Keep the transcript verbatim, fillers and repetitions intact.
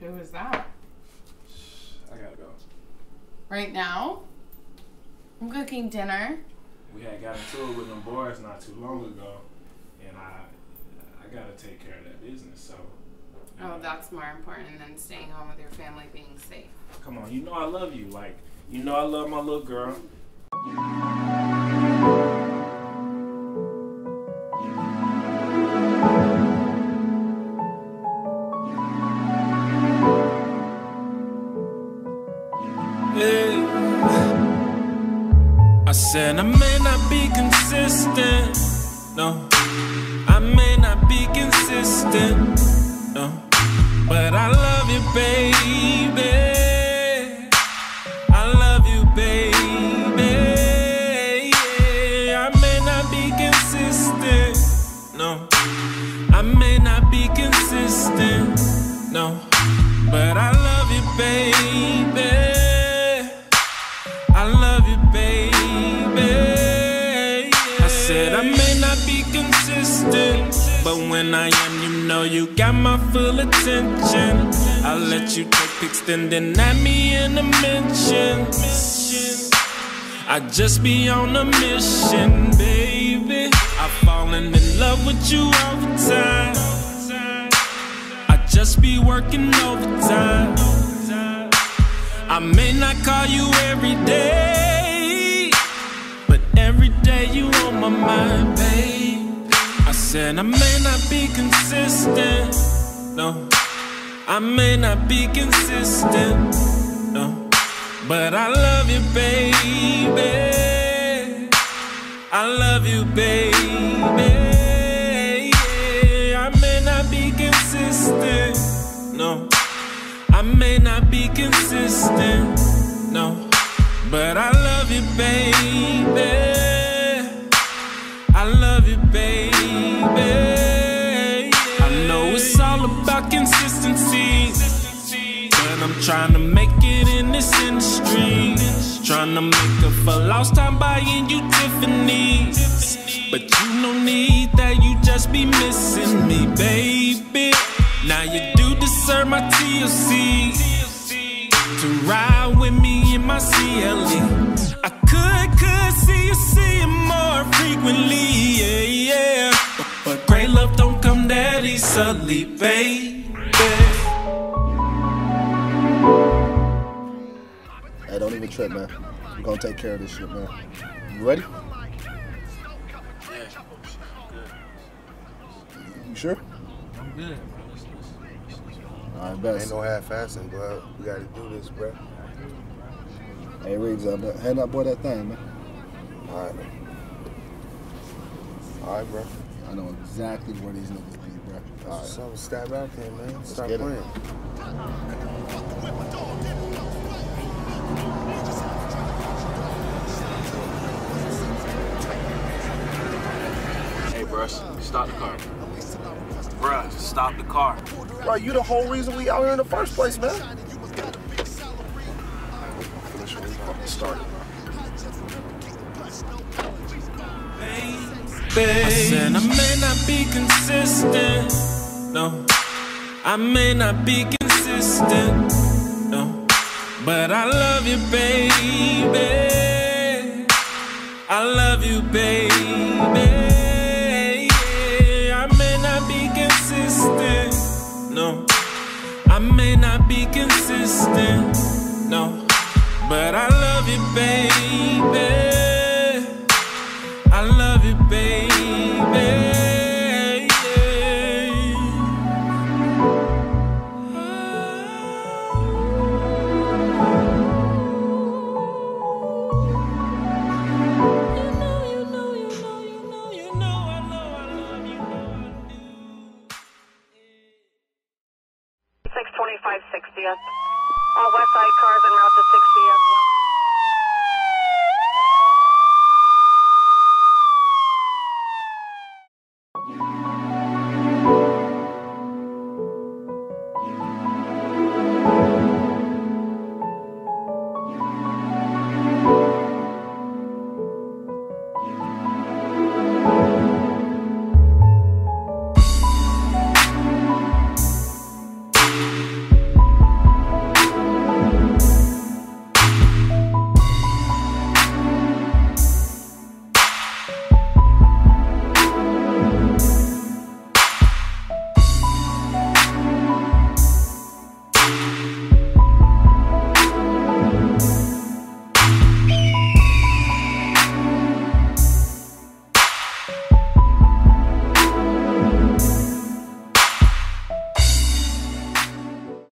Who is that? I gotta go. Right now? I'm cooking dinner. We had got into it with them boys not too long ago, and I I gotta take care of that business, so. Oh, know. That's more important than staying home with your family being safe. Come on, you know I love you. Like, you know I love my little girl. Yeah. I said I may not be consistent, no. I may not be consistent, no. But I love you, baby. I love you, baby. Yeah. I may not be consistent, no. I may not be consistent, no. But I love you, baby. I love you, baby. I said I may not be consistent, but when I am, you know you got my full attention. I'll let you take pics, then at me in the mentions. I just be on a mission, baby. I've fallen in love with you all the time. I just be working overtime. I may not call you every day, but every day you on my mind, babe. I said I may not be consistent, no. I may not be consistent, no. But I love you, baby. I love you, baby. Yeah. I may not be consistent, no. I may not be consistent, no. But I love you, baby. I love you, baby. I know it's all about consistency, but I'm trying to make it in this industry. Trying to make up for lost time buying you Tiffany's. But you no need that, you just be missing me, baby. Now you do deserve my T L C, to ride with me in my C L E. I could, could see you seeing more frequently, yeah, yeah. But, but great love don't come that easily, baby. Hey, don't even trip, man. I'm gonna take care of this shit, man. You ready? Yeah, good. You sure? I'm good. All right, best. Ain't no half-assing, bro. We gotta do this, bro. Hey, Riggs, up there. Hand that boy that thing, man. All right. All right, bro. I know exactly where these niggas be, bro. All right. So stab out there, man. Let's Stop get it. playing. Hey, bruh, stop the car. Bruh, stop the car. Bro, you the whole reason we out here in the first place, man. Start. I said I may not be consistent, no. I may not be consistent, no. But I love you, baby. I love you, baby. Yeah. I may not be consistent, no. I may not be consistent, no. But I love you, baby. I love you, baby. Yeah. six twenty-five sixtieth. All West Side cars en route to sixtieth.